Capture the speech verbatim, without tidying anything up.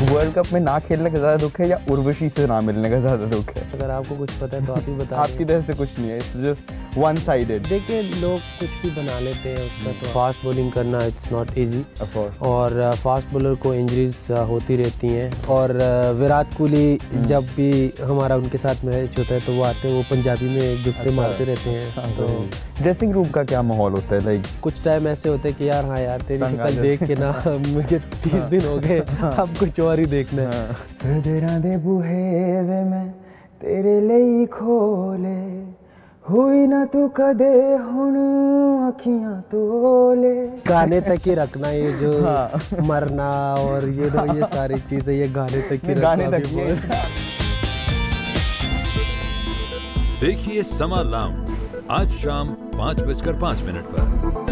World cup में ना खेलने का ज़्यादा दुख है या उर्वशी से ना मिलने का ज़्यादा दुख है? अगर आपको कुछ पता है तो आप ही बता। आपकी तरफ से कुछ नहीं है, इट्स जस्ट वन साइडेड। देखिए लोग कुछ भी बना लेते हैं उसका, तो फास्ट बॉलिंग करना इट्स नॉट इजी, और फास्ट बॉलर को इंजरीज होती रहती हैं। और विराट कोहली जब भी हमारा उनके साथ मैच होता है तो वो आते हैं, वो पंजाबी में एक दूसरे मारते रहते हैं। तो ड्रेसिंग रूम का क्या माहौल होता है? लाइक कुछ टाइम ऐसे होते हैं कि यार हाँ यार तेरी शक्ल देख के ना मुझे तीस दिन हो गए, अब कुछ और ही देखना है। दे बूहे वे मैं तेरे लिए खोले हुई ना तू कदे हुन अखियां तोले। गाने तक ही रखना, ये जो हाँ। मरना और ये ना ये सारी चीजें ये गाने तक ही गाने तक ही। देखिए समा लाउंज आज शाम पाँच बजकर पाँच मिनट पर।